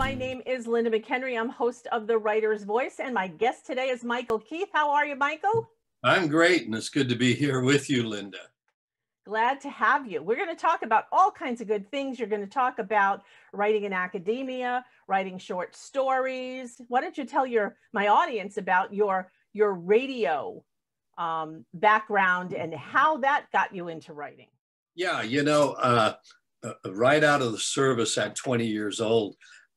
My name is Linda McHenry. I'm host of The Writer's Voice, and my guest today is Michael Keith. How are you, Michael? I'm great, and it's good to be here with you, Linda. Glad to have you. We're going to talk about all kinds of good things. You're going to talk about writing in academia, writing short stories. Why don't you tell my audience about your radio background and how that got you into writing? Yeah, right out of the service at 20 years old,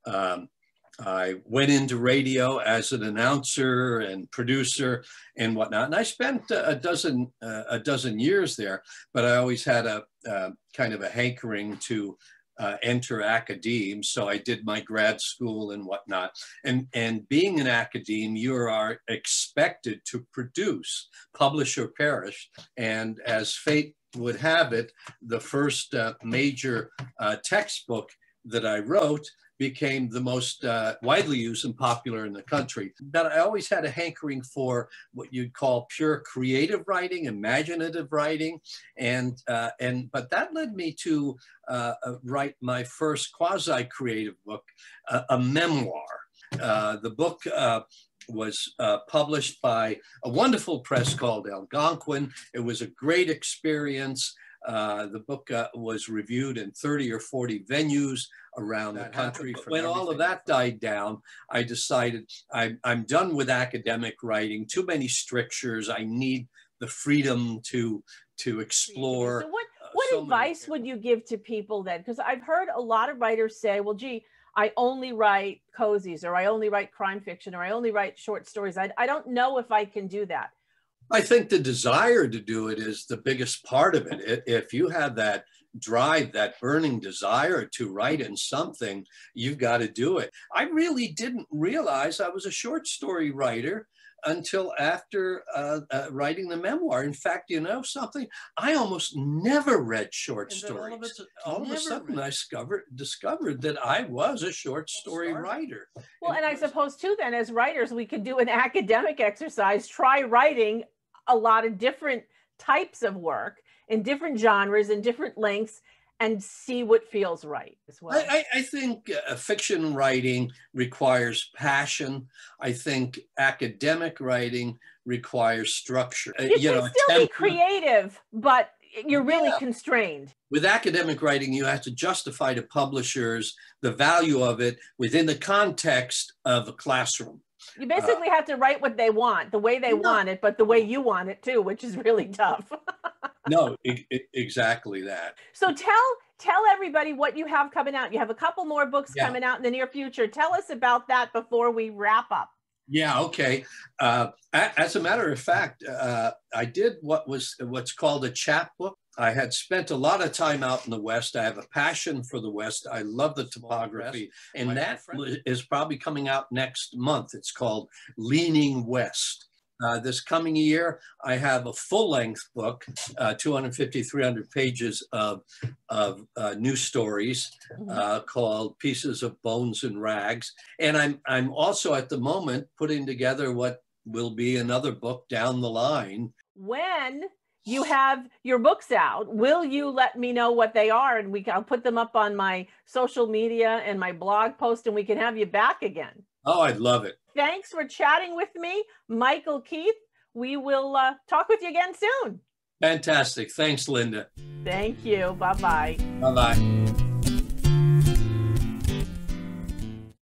I went into radio as an announcer and producer and whatnot. And I spent a dozen years there, but I always had a kind of a hankering to enter academe. So I did my grad school and whatnot. And being an academe, you are expected to produce, publish or perish. And as fate would have it, the first major textbook that I wrote became the most widely used and popular in the country. But I always had a hankering for what you'd call pure creative writing, imaginative writing, but that led me to write my first quasi-creative book, a memoir. The book was published by a wonderful press called Algonquin. It was a great experience. The book was reviewed in 30 or 40 venues around the country. When all of that died down, I decided I'm done with academic writing, too many strictures. I need the freedom to explore. So what advice would you give to people then? Because I've heard a lot of writers say, well, gee, I only write cozies, or I only write crime fiction, or I only write short stories. I don't know if I can do that. I think the desire to do it is the biggest part of it. If you have that drive, that burning desire to write in something, you've got to do it. I really didn't realize I was a short story writer until after writing the memoir. In fact, you know something? I almost never read short stories. All of a sudden, I discovered that I was a short story writer. Well, and I suppose too, then, as writers, we could do an academic exercise, try writing a lot of different types of work in different genres and different lengths, and see what feels right as well. I think fiction writing requires passion. I think academic writing requires structure. You can still be creative, but you're really constrained. With academic writing, you have to justify to publishers the value of it within the context of a classroom. You basically have to write what they want, the way they want it, but the way you want it too, which is really tough. No, exactly that. So tell everybody what you have coming out. You have a couple more books coming out in the near future. Tell us about that before we wrap up. Yeah, okay. As a matter of fact, I did what's called a chapbook. I had spent a lot of time out in the West. I have a passion for the West. I love the topography, and that is probably coming out next month. It's called Leaning West. This coming year, I have a full-length book, 250, 300 pages of new stories called Pieces of Bones and Rags. And I'm also at the moment putting together what will be another book down the line. When you have your books out, will you let me know what they are? And I'll put them up on my social media and my blog post, and we can have you back again. Oh, I'd love it. Thanks for chatting with me, Michael Keith. We will talk with you again soon. Fantastic. Thanks, Linda. Thank you. Bye-bye. Bye-bye.